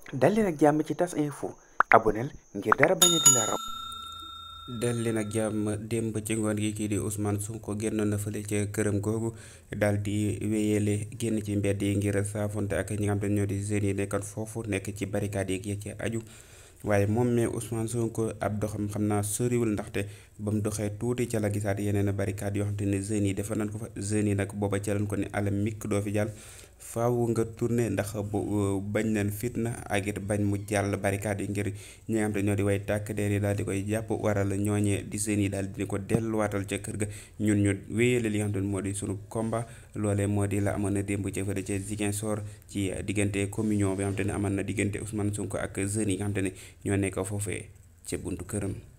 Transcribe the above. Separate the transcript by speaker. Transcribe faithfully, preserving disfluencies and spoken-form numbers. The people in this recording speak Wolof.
Speaker 1: dal leen ak jàmm ci tas info aboneel ngir dara bañ a di la raw.
Speaker 2: dal leen ak jàmm démb ci ngoon gi kii di Ousmane Sonko génnoon na fële ca këram googu daal di wéyale génn ci mbedd yi ngir saafonte ak ñi nga xam te ñoo di jeunes yi nekkat foofu nekk ci barricade yi ci aju. waaye moom mais Ousmane Sonko ab doxam xam naa soriwul ndaxte ba mu doxee tuuti ca la gisaat yeneen barricade yoo xam te ne jeunes yi defa nañ ko fa jeunes yi nag booba ca lañ ko ne alam mikk doo fi jàll faaw nga tourné ndax bu bañ leen fitna ak it bañ mu jàll barricade yi ngir ñi nga xam te ñoo di way tàkk der yi daal di koy jàpp waral ñooñee di jeunes yi daal di ko delluwaatal ca kër ga ñun ñu wéyale li nga xam te ne moo di sunu combat loolee moo di la amoon na démb ca fële ca Ziguinchor ci diggante communion bi nga xam te ne amoon na diggante Ousmane Sonko ak jeunes yi nga xam te ne ñoo nekk foofee ca buntu këram.